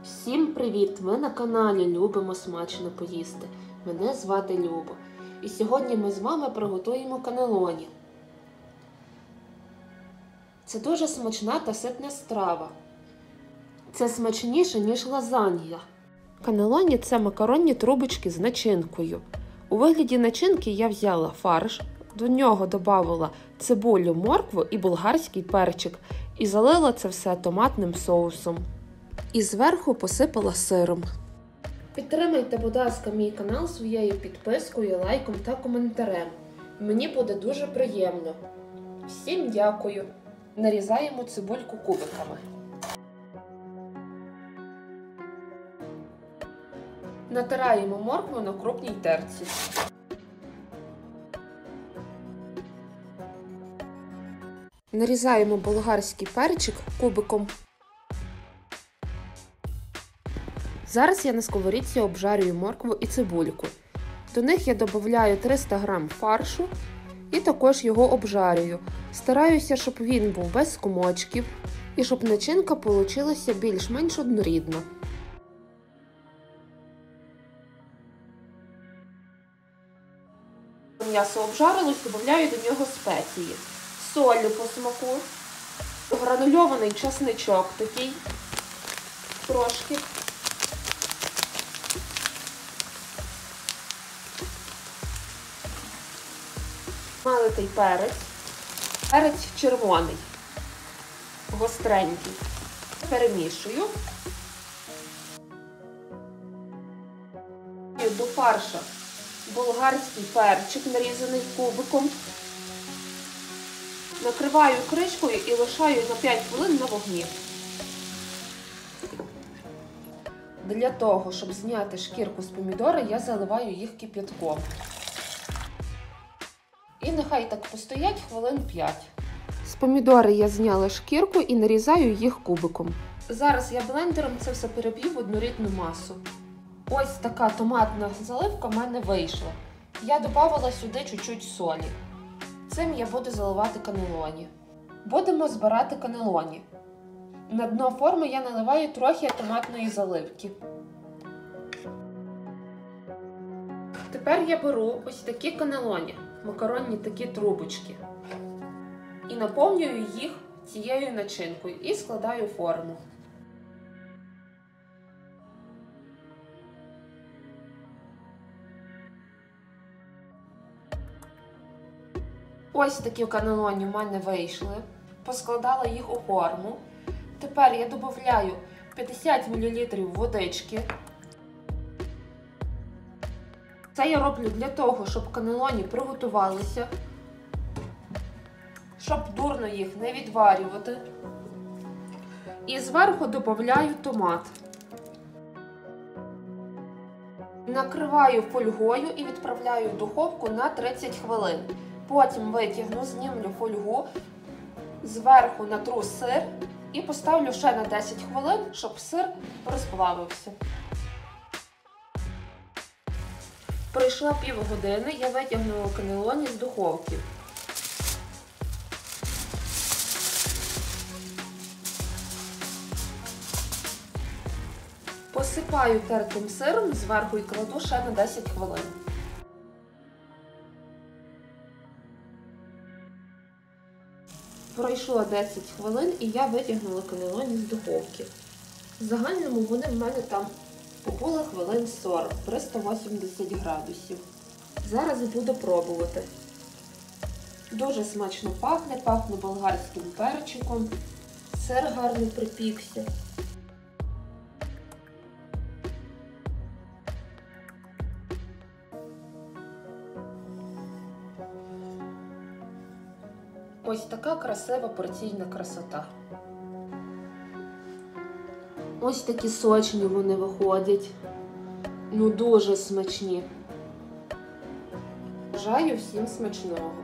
Всім привіт! Ми на каналі Любимо смачно поїсти. Мене звати Люба. І сьогодні ми з вами приготуємо канелоні. Це дуже смачна та ситна страва. Це смачніше, ніж лазанья. Канелоні – це макаронні трубочки з начинкою. У вигляді начинки я взяла фарш, до нього додала цибулю, моркву і болгарський перчик і залила це все томатним соусом. І зверху посипала сиром. Підтримайте, будь ласка, мій канал своєю підпискою, лайком та коментарем. Мені буде дуже приємно. Всім дякую. Нарізаємо цибульку кубиками. Натираємо моркву на крупній терці. Нарізаємо болгарський перчик кубиком. Зараз я на сковорідці обжарюю моркву і цибульку. До них я додаю 300 г фаршу і також його обжарюю. Стараюся, щоб він був без комочків і щоб начинка вийшла більш-менш однорідна. М'ясо обжарилось, додаю до нього спеції. Солі по смаку, гранульований чесничок такий, трошки. Молотий перець, перець червоний, гостренький. Перемішую. До фарша болгарський перчик, нарізаний кубиком. Накриваю кришкою і лишаю на 5 хвилин на вогні. Для того, щоб зняти шкірку з помідора, я заливаю їх кип'ятком. І нехай так постоять хвилин 5. З помідори я зняла шкірку і нарізаю їх кубиком. Зараз я блендером це все переб'ю в однорідну масу. Ось така томатна заливка в мене вийшла. Я додавала сюди чуть-чуть солі. Цим я буду заливати канелоні. Будемо збирати канелоні. На дно форми я наливаю трохи томатної заливки. Тепер я беру ось такі канелоні, макаронні такі трубочки. І наповнюю їх цією начинкою і складаю форму. Ось такі канелоні в мене вийшли. Поскладала їх у форму. Тепер я додаю 50 мл водички. Це я роблю для того, щоб канелоні приготувалися, щоб дурно їх не відварювати. І зверху додаю томат. Накриваю фольгою і відправляю в духовку на 30 хвилин. Потім витягну, знімлю фольгу, зверху натру сир і поставлю ще на 10 хвилин, щоб сир розплавився. Пройшло півгодини, я витягнула канелоні з духовки. Посипаю тертим сиром зверху і кладу ще на 10 хвилин. Пройшло 10 хвилин і я витягнула канелоні з духовки. В загальному вони в мене там побули хвилин 40 при 180 градусів. Зараз буду пробувати. Дуже смачно пахне болгарським перчиком, сир гарно припікся. Ось така красива порційна красота. Ось такі сочні вони виходять. Ну дуже смачні. Бажаю всім смачного.